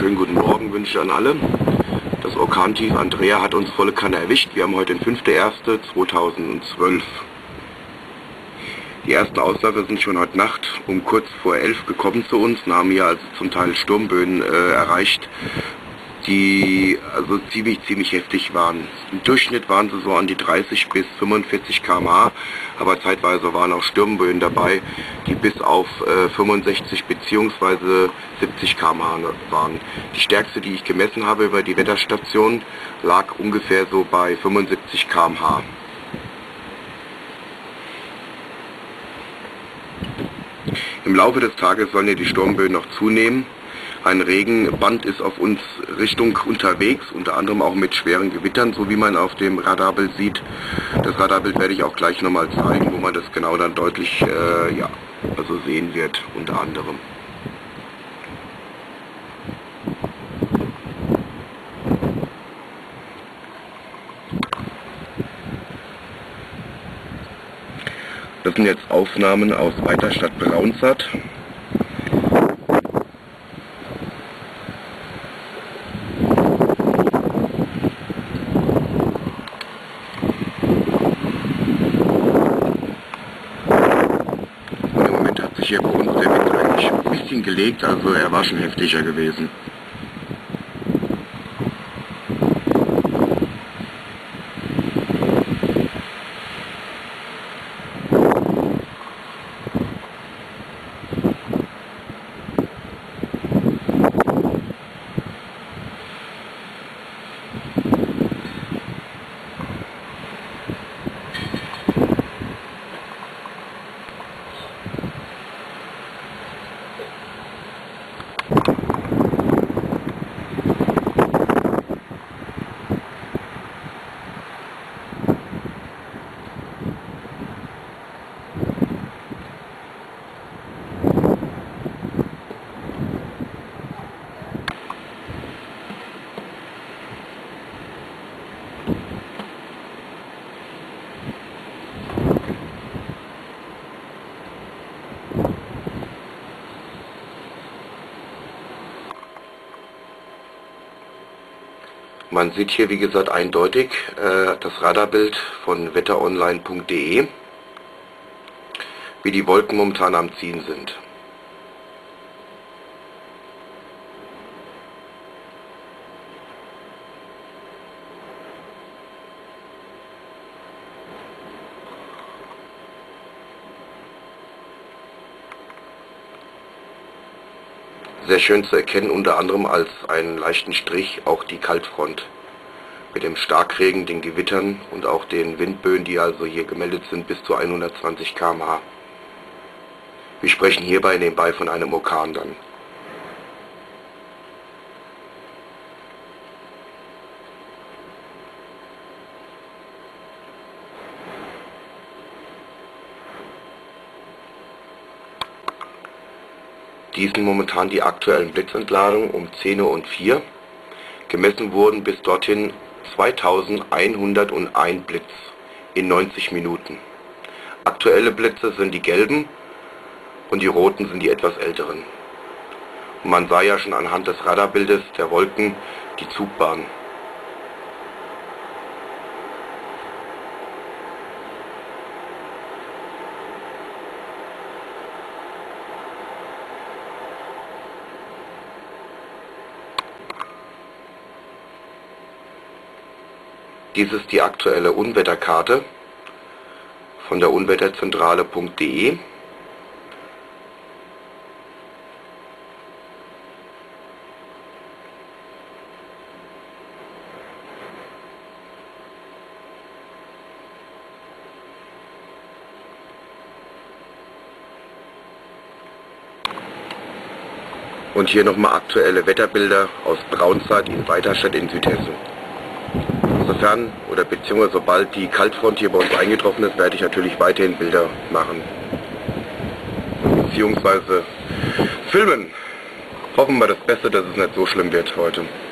Schönen guten Morgen wünsche ich an alle. Das Orkantief Andrea hat uns volle Kanne erwischt. Wir haben heute den 5.1.2012. Die ersten Ausläufer sind schon heute Nacht um kurz vor 11 gekommen zu uns und haben hier also zum Teil Sturmböen erreicht, die also ziemlich heftig waren. Im Durchschnitt waren sie so an die 30 bis 45 km/h, aber zeitweise waren auch Sturmböen dabei, die bis auf 65 bzw. 70 km/h waren. Die stärkste, die ich gemessen habe über die Wetterstation, lag ungefähr so bei 75 km/h. Im Laufe des Tages sollen ja die Sturmböen noch zunehmen. Ein Regenband ist auf uns Richtung unterwegs, unter anderem auch mit schweren Gewittern, so wie man auf dem Radarbild sieht. Das Radarbild werde ich auch gleich nochmal zeigen, wo man das genau dann deutlich also sehen wird, unter anderem. Das sind jetzt Aufnahmen aus Weiterstadt Braunsaat. Im Moment hat sich hier bei uns der Wind eigentlich ein bisschen gelegt, also er war schon heftiger gewesen. Man sieht hier, wie gesagt, eindeutig das Radarbild von wetteronline.de, wie die Wolken momentan am Ziehen sind. Sehr schön zu erkennen, unter anderem als einen leichten Strich, auch die Kaltfront mit dem Starkregen, den Gewittern und auch den Windböen, die also hier gemeldet sind, bis zu 120 km/h. Wir sprechen hierbei nebenbei von einem Orkan dann. Dies sind momentan die aktuellen Blitzentladungen um 10:04 Uhr. Gemessen wurden bis dorthin 2101 Blitz in 90 Minuten. Aktuelle Blitze sind die gelben und die roten sind die etwas älteren. Und man sah ja schon anhand des Radarbildes der Wolken die Zugbahn. Dies ist die aktuelle Unwetterkarte von der unwetterzentrale.de. Und hier nochmal aktuelle Wetterbilder aus Braunsaat in Weiterstadt in Südhessen. Sofern oder beziehungsweise sobald die Kaltfront hier bei uns eingetroffen ist, werde ich natürlich weiterhin Bilder machen. Beziehungsweise filmen. Hoffen wir das Beste, dass es nicht so schlimm wird heute.